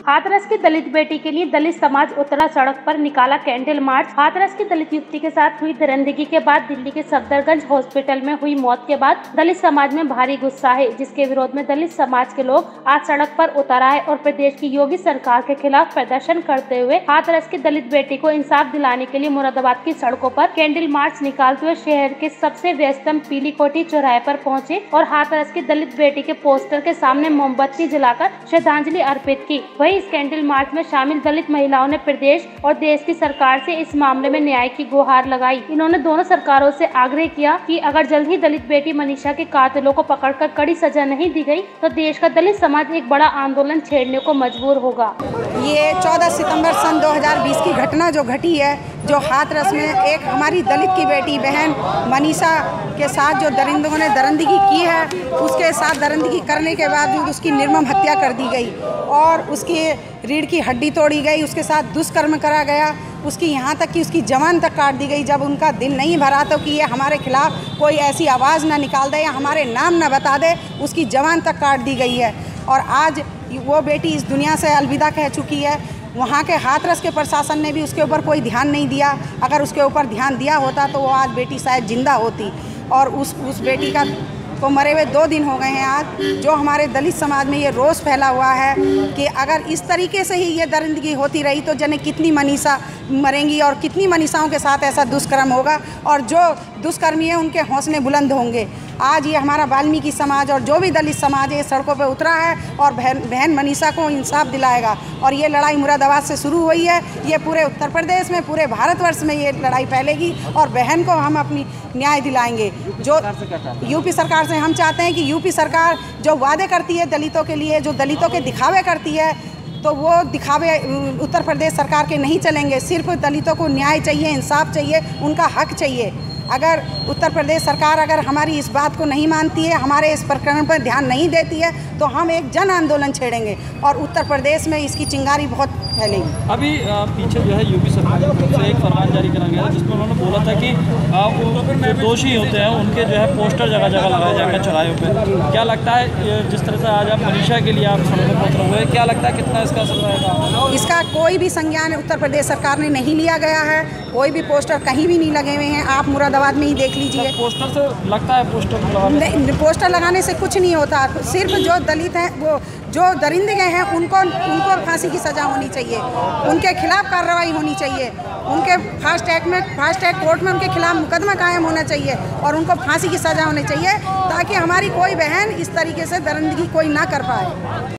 हाथरस की दलित बेटी के लिए दलित समाज उतरा सड़क पर, निकाला कैंडल मार्च। हाथरस की दलित युवती के साथ हुई दरिंदगी के बाद दिल्ली के सफदरगंज हॉस्पिटल में हुई मौत के बाद दलित समाज में भारी गुस्सा है, जिसके विरोध में दलित समाज के लोग आज सड़क पर उतर आए और प्रदेश की योगी सरकार के खिलाफ प्रदर्शन करते हुए हाथरस की दलित बेटी को इंसाफ दिलाने के लिए मुरादाबाद की सड़कों पर कैंडल मार्च निकालते हुए शहर के सबसे व्यस्तम पीली कोठी चौराहे पर पहुंचे और हाथरस की दलित बेटी के पोस्टर के सामने मोमबत्ती जलाकर श्रद्धांजलि अर्पित की। वहीं इस कैंडल मार्च में शामिल दलित महिलाओं ने प्रदेश और देश की सरकार से इस मामले में न्याय की गुहार लगाई। इन्होंने दोनों सरकारों से आग्रह किया कि अगर जल्द ही दलित बेटी मनीषा के कातिलों को पकड़कर कड़ी सजा नहीं दी गई तो देश का दलित समाज एक बड़ा आंदोलन छेड़ने को मजबूर होगा। ये 14 सितंबर सन 2020 की घटना जो घटी है, जो हाथरस में एक हमारी दलित की बेटी बहन मनीषा के साथ जो दरिंदों ने दरिंदगी की है, उसके साथ दरिंदगी करने के बावजूद उसकी निर्मम हत्या कर दी गई और उसकी रीढ़ की हड्डी तोड़ी गई, उसके साथ दुष्कर्म करा गया, उसकी यहाँ तक कि उसकी जवान तक काट दी गई। जब उनका दिल नहीं भरा तो कि ये हमारे खिलाफ कोई ऐसी आवाज़ ना निकाल दे या हमारे नाम ना बता दे, उसकी जवान तक काट दी गई है। और आज वो बेटी इस दुनिया से अलविदा कह चुकी है। वहाँ के हाथरस के प्रशासन ने भी उसके ऊपर कोई ध्यान नहीं दिया। अगर उसके ऊपर ध्यान दिया होता तो वो आज बेटी शायद जिंदा होती। और उस बेटी को मरे हुए 2 दिन हो गए हैं आज। जो हमारे दलित समाज में ये रोष फैला हुआ है कि अगर इस तरीके से ही ये दरिंदगी होती रही तो जाने कितनी मनीषा मरेंगी और कितनी मनीषाओं के साथ ऐसा दुष्कर्म होगा और जो दुष्कर्मी है उनके हौसले बुलंद होंगे। आज ये हमारा वाल्मीकि समाज और जो भी दलित समाज है सड़कों पे उतरा है और बहन मनीषा को इंसाफ दिलाएगा। और ये लड़ाई मुरादाबाद से शुरू हुई है, ये पूरे उत्तर प्रदेश में, पूरे भारतवर्ष में ये लड़ाई फैलेगी और बहन को हम अपनी न्याय दिलाएंगे। जो यूपी सरकार से हम चाहते हैं कि यूपी सरकार जो वादे करती है दलितों के लिए, जो दलितों के दिखावे करती है, तो वो दिखावे उत्तर प्रदेश सरकार के नहीं चलेंगे। सिर्फ दलितों को न्याय चाहिए, इंसाफ चाहिए, उनका हक चाहिए। अगर उत्तर प्रदेश सरकार अगर हमारी इस बात को नहीं मानती है, हमारे इस प्रकरण पर ध्यान नहीं देती है, तो हम एक जन आंदोलन छेड़ेंगे और उत्तर प्रदेश में इसकी चिंगारी बहुत फैलेगी। अभी पीछे जो है यूपी सरकार की तरफ से एक फरमान जारी करा गया जिसमें उन्होंने बोला था कि जो दोषी होते हैं उनके जो है पोस्टर जगह जगह लगाए जाएंगे चौराहे पे। क्या लगता है जिस तरह से आज आप मनीषा के लिए आप सड़क पर उतरे हुए, क्या लगता है कितना इसका असर रहेगा? इसका कोई भी संज्ञान उत्तर प्रदेश सरकार ने नहीं लिया गया है। कोई भी पोस्टर कहीं भी नहीं लगे हुए हैं। आप मुरादाबाद में ही देख लीजिए। पोस्टर से लगता है पोस्टर लगाने से कुछ नहीं होता। सिर्फ जो दलित हैं, वो जो दरिंदे हैं, उनको फांसी की सज़ा होनी चाहिए, उनके खिलाफ कार्रवाई होनी चाहिए, उनके फास्ट ट्रैक कोर्ट में उनके खिलाफ मुकदमा कायम होना चाहिए और उनको फांसी की सज़ा होनी चाहिए ताकि हमारी कोई बहन इस तरीके से दरिंदगी कोई ना कर पाए।